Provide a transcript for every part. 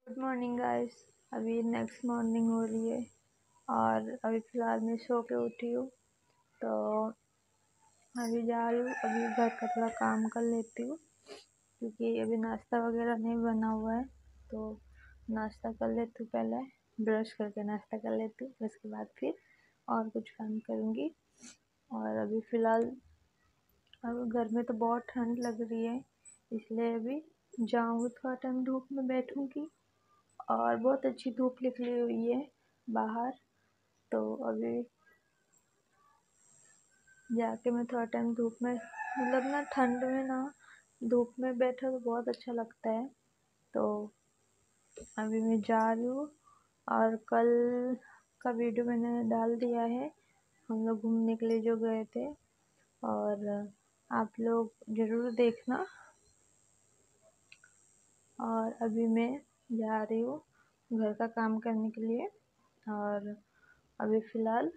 Good morning guys. अभी next morning हो रही है और अभी फ़िलहाल मैं सो के उठी हूँ। तो अभी जा रही हूँ, अभी घर का थोड़ा काम कर लेती हूँ क्योंकि अभी नाश्ता वगैरह नहीं बना हुआ है। तो नाश्ता कर लेती हूँ, पहले ब्रश करके नाश्ता कर लेती हूँ, उसके बाद फिर और कुछ काम करूँगी। और अभी फ़िलहाल अब घर में तो बहुत ठंड लग रही है, इसलिए अभी जाऊँगी, थोड़ा टाइम धूप में बैठूँगी। और बहुत अच्छी धूप निकली हुई है बाहर। तो अभी जाके मैं थोड़ा टाइम धूप में, मतलब ना ठंड में ना धूप में बैठा तो बहुत अच्छा लगता है। तो अभी मैं जा रही हूँ और कल का वीडियो मैंने डाल दिया है, हम लोग घूमने के लिए जो गए थे। और आप लोग ज़रूर देखना। और अभी मैं जा रही हूँ घर का काम करने के लिए। और अभी फ़िलहाल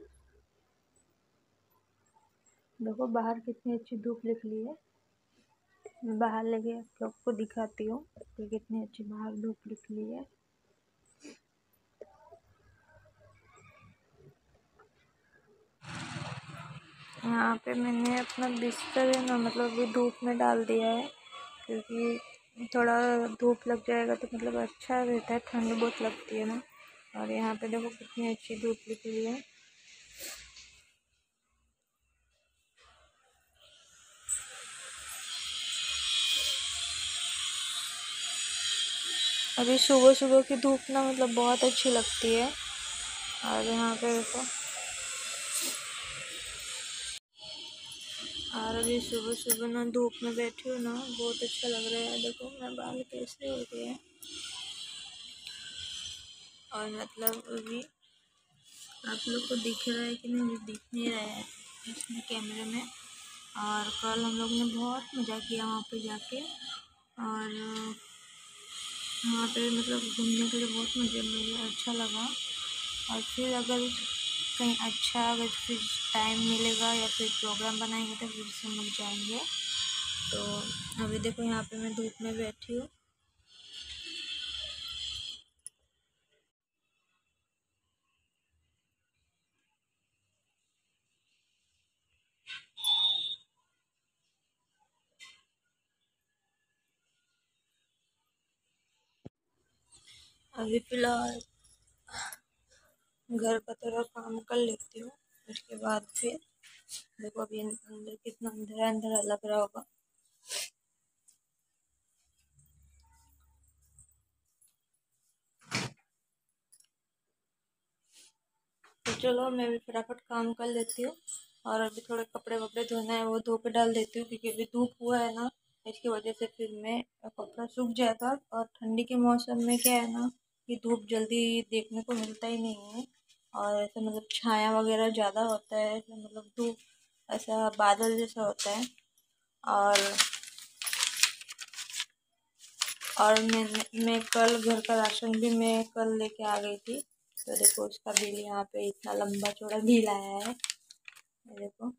देखो बाहर कितनी अच्छी धूप निकली है। मैं बाहर लेके आप लोग को दिखाती हूँ कि कितनी अच्छी बाहर धूप निकली है। यहाँ पे मैंने अपना बिस्तर है ना, मतलब अभी धूप में डाल दिया है क्योंकि थोड़ा धूप लग जाएगा तो मतलब अच्छा रहता है, ठंड बहुत लगती है ना। और यहाँ पे देखो कितनी अच्छी धूप निकली है। अभी सुबह सुबह की धूप ना मतलब बहुत अच्छी लगती है। और यहाँ पे देखो, और अभी सुबह सुबह ना धूप में बैठी हूँ ना, बहुत अच्छा लग रहा है। देखो मैं बाल कैसे हो गए हैं। और मतलब अभी आप लोग को दिख रहा है कि नहीं, दिख नहीं रहा है इसमें कैमरे में। और कल हम लोग ने बहुत मज़ा किया वहाँ पे जाके। और वहाँ पे मतलब घूमने के लिए बहुत मुझे अच्छा लगा। और फिर अगर कहीं अच्छा, अगर फिर टाइम मिलेगा या फिर प्रोग्राम बनाएंगे तो फिर से हम लोग जाएंगे। तो अभी देखो यहाँ पे मैं धूप में बैठी हूँ। अभी फ़िलहाल घर का थोड़ा काम कर लेती हूँ, उसके बाद फिर देखो अभी अंदर कितना अंधेरा अंधेरा लग रहा होगा। तो चलो मैं भी फटाफट काम कर लेती हूँ। और अभी थोड़े कपड़े वपड़े धोना है, वो धो के डाल देती हूँ क्योंकि अभी धूप हुआ है ना, इसकी वजह से फिर मैं कपड़ा सूख जाएगा। और ठंडी के मौसम में क्या है ना कि धूप जल्दी देखने को मिलता ही नहीं है। और ऐसा मतलब छाया वगैरह ज़्यादा होता है, ऐसा मतलब धूप ऐसा बादल जैसा होता है। और मैं कल घर का राशन भी मैं कल लेके आ गई थी। तो देखो उसका बिल यहाँ पे इतना लंबा चौड़ा बिल आया है, ये देखो।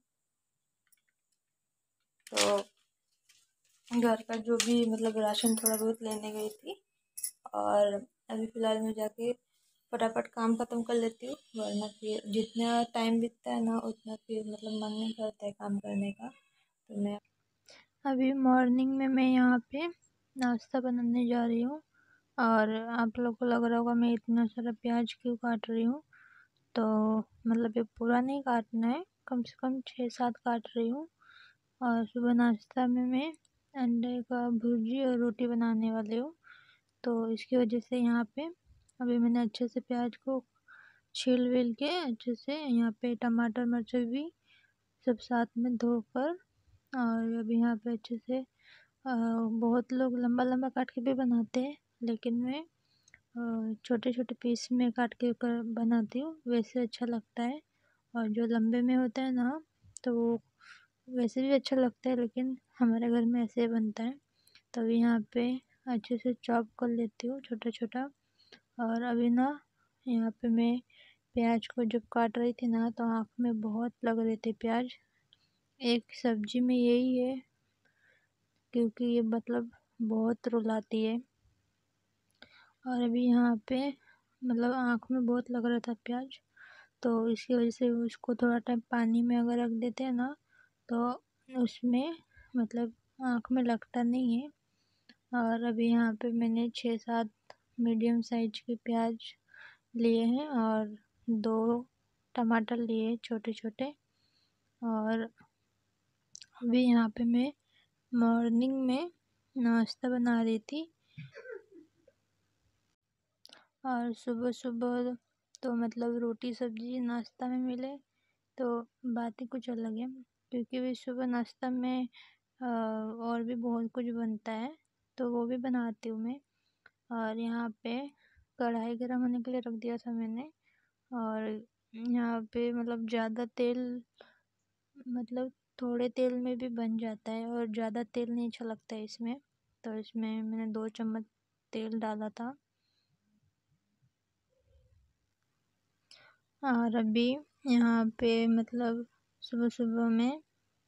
तो घर का जो भी मतलब राशन थोड़ा बहुत लेने गई थी। और अभी फ़िलहाल मैं जाके फटाफट काम ख़त्म कर लेती हूँ, वरना फिर जितना टाइम बीतता है ना उतना फिर मतलब मन नहीं करता है काम करने का। तो मैं अभी मॉर्निंग में मैं यहाँ पे नाश्ता बनाने जा रही हूँ। और आप लोग को लग रहा होगा मैं इतना सारा प्याज क्यों काट रही हूँ। तो मतलब ये पूरा नहीं काटना है, कम से कम 6-7 काट रही हूँ। और सुबह नाश्ता में मैं अंडे का भुर्जी और रोटी बनाने वाली हूँ। तो इसकी वजह से यहाँ पे अभी मैंने अच्छे से प्याज को छील विल के अच्छे से, यहाँ पे टमाटर मिर्च भी सब साथ में धोकर। और अभी यहाँ पे अच्छे से बहुत लोग लंबा लंबा काट के भी बनाते हैं, लेकिन मैं छोटे छोटे पीस में काट के बनाती हूँ, वैसे अच्छा लगता है। और जो लंबे में होता है ना तो वो वैसे भी अच्छा लगता है, लेकिन हमारे घर में ऐसे बनता है। तो अभी यहाँ पे अच्छे से चॉप कर लेती हूँ छोटा छोटा। और अभी ना यहाँ पे मैं प्याज को जब काट रही थी ना तो आँख में बहुत लग रहे थे प्याज। एक सब्जी में यही है क्योंकि ये मतलब बहुत रुलाती है। और अभी यहाँ पे मतलब आँख में बहुत लग रहा था प्याज, तो इसकी वजह से उसको थोड़ा टाइम पानी में अगर रख देते हैं ना तो उसमें मतलब आँख में लगता नहीं है। और अभी यहाँ पे मैंने 6-7 मीडियम साइज के प्याज लिए हैं और 2 टमाटर लिए छोटे छोटे। और अभी यहाँ पे मैं मॉर्निंग में नाश्ता बना रही थी। और सुबह सुबह तो मतलब रोटी सब्जी नाश्ता में मिले तो बात ही कुछ अलग है, क्योंकि भी सुबह नाश्ता में और भी बहुत कुछ बनता है तो वो भी बनाती हूँ मैं। और यहाँ पे कढ़ाई गर्म होने के लिए रख दिया था मैंने। और यहाँ पे मतलब ज़्यादा तेल, मतलब थोड़े तेल में भी बन जाता है और ज़्यादा तेल नहीं अच्छा लगता है इसमें, तो इसमें मैंने 2 चम्मच तेल डाला था। और अभी यहाँ पे मतलब सुबह सुबह में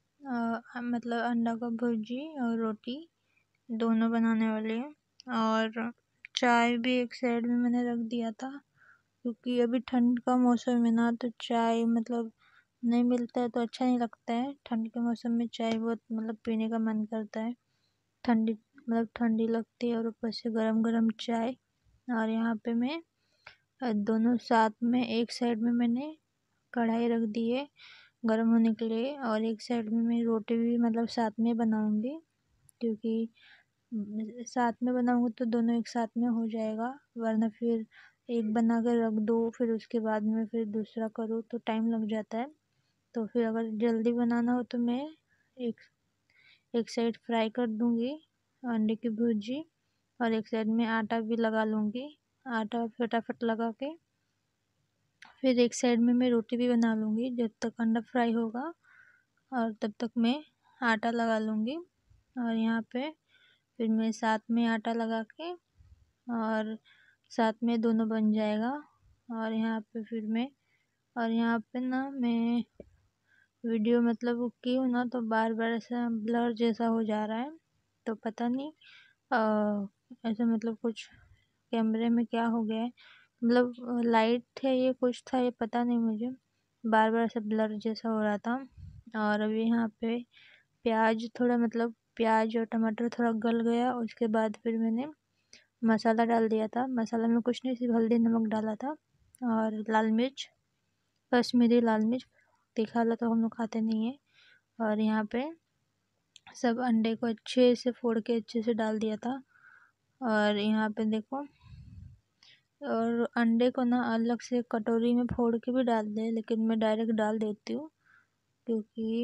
मतलब अंडा का भुर्जी और रोटी दोनों बनाने वाली है। और चाय भी एक साइड में मैंने रख दिया था, क्योंकि अभी ठंड का मौसम है ना, तो चाय मतलब नहीं मिलता है तो अच्छा नहीं लगता है। ठंड के मौसम में चाय बहुत मतलब पीने का मन करता है, ठंडी मतलब ठंडी लगती है और ऊपर से गरम गरम चाय। और यहाँ पे मैं दोनों साथ में एक साइड में मैंने कढ़ाई रख दी है गर्म होने के लिए, और एक साइड में मैं रोटी भी मतलब साथ में बनाऊंगी, क्योंकि साथ में बनाऊंगी तो दोनों एक साथ में हो जाएगा, वरना फिर एक बना कर रख दो फिर उसके बाद में फिर दूसरा करो तो टाइम लग जाता है। तो फिर अगर जल्दी बनाना हो तो मैं एक एक साइड फ्राई कर दूंगी अंडे की भुर्जी, और एक साइड में आटा भी लगा लूँगी। आटा फटाफट लगा के फिर एक साइड में मैं रोटी भी बना लूँगी जब तक अंडा फ्राई होगा, और तब तक मैं आटा लगा लूँगी। और यहाँ पे फिर मैं साथ में आटा लगा के और साथ में दोनों बन जाएगा। और यहाँ पे फिर मैं और यहाँ पे ना मैं वीडियो मतलब की हूँ ना, तो बार बार ऐसा ब्लर जैसा हो जा रहा है, तो पता नहीं ऐसा मतलब कुछ कैमरे में क्या हो गया है, मतलब लाइट है ये कुछ था ये पता नहीं मुझे, बार बार ऐसा ब्लर जैसा हो रहा था। और अभी यहाँ पे प्याज थोड़ा मतलब प्याज और टमाटर थोड़ा गल गया, उसके बाद फिर मैंने मसाला डाल दिया था। मसाला में कुछ नहीं, सिर्फ हल्दी नमक डाला था और लाल मिर्च, कश्मीरी लाल मिर्च, तीखा वाला तो हम लोग खाते नहीं है। और यहाँ पे सब अंडे को अच्छे से फोड़ के अच्छे से डाल दिया था। और यहाँ पे देखो, और अंडे को ना अलग से कटोरी में फोड़ के भी डाल दे, लेकिन मैं डायरेक्ट डाल देती हूँ, क्योंकि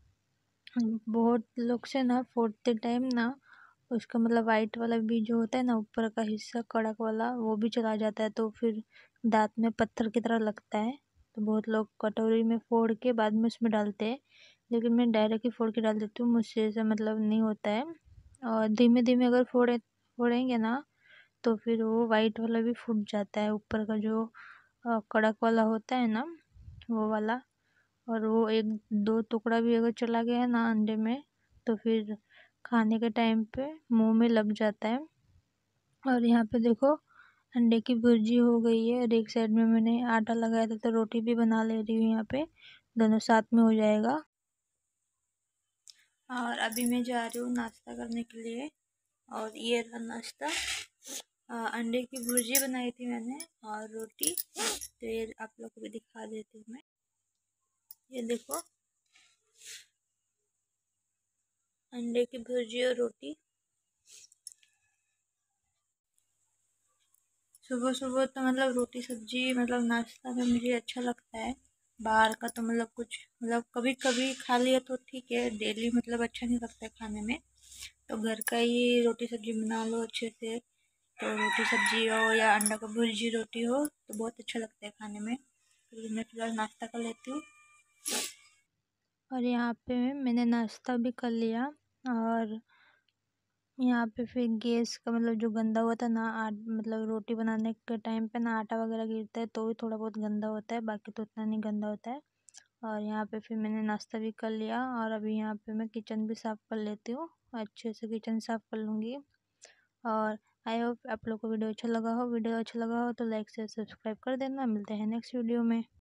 बहुत लोग से ना फोड़ते टाइम ना उसका मतलब वाइट वाला भी जो होता है ना ऊपर का हिस्सा कड़क वाला वो भी चला जाता है, तो फिर दांत में पत्थर की तरह लगता है। तो बहुत लोग कटोरी में फोड़ के बाद में उसमें डालते हैं, लेकिन मैं डायरेक्ट ही फोड़ के डाल देती हूँ, मुझसे ऐसा मतलब नहीं होता है। और धीमे धीमे अगर फोड़ेंगे ना तो फिर वो वाइट वाला भी फूट जाता है, ऊपर का जो कड़क वाला होता है ना वो वाला। और वो एक दो टुकड़ा भी अगर चला गया ना अंडे में तो फिर खाने के टाइम पे मुंह में लग जाता है। और यहाँ पे देखो अंडे की भुर्जी हो गई है, और एक साइड में मैंने आटा लगाया था तो रोटी भी बना ले रही हूँ यहाँ पे, दोनों साथ में हो जाएगा। और अभी मैं जा रही हूँ नाश्ता करने के लिए, और ये रहा नाश्ता। अंडे की भुर्जी बनाई थी मैंने और रोटी, तो ये आप लोग को भी दिखा देती हूँ मैं। ये देखो अंडे की भुर्जी और रोटी। सुबह सुबह तो मतलब रोटी सब्जी मतलब नाश्ता में मुझे अच्छा लगता है। बाहर का तो मतलब कुछ मतलब कभी कभी खा लिया तो ठीक है, डेली मतलब अच्छा नहीं लगता है खाने में। तो घर का ही रोटी सब्जी बना लो अच्छे से, तो रोटी सब्जी हो या अंडा का भुर्जी रोटी हो तो बहुत अच्छा लगता है खाने में। तो मैं फिलहाल नाश्ता कर लेती हूँ। और यहाँ पे मैंने नाश्ता भी कर लिया। और यहाँ पे फिर गैस का मतलब जो गंदा हुआ था ना मतलब रोटी बनाने के टाइम पे ना आटा वगैरह गिरता है तो भी थोड़ा बहुत गंदा होता है, बाकी तो उतना नहीं गंदा होता है। और यहाँ पे फिर मैंने नाश्ता भी कर लिया, और अभी यहाँ पे मैं किचन भी साफ़ कर लेती हूँ, अच्छे से किचन साफ़ कर लूँगी। और आई होप आप लोग को वीडियो अच्छा लगा हो। वीडियो अच्छा लगा हो तो लाइक शेयर सब्सक्राइब कर देना। मिलते हैं नेक्स्ट वीडियो में।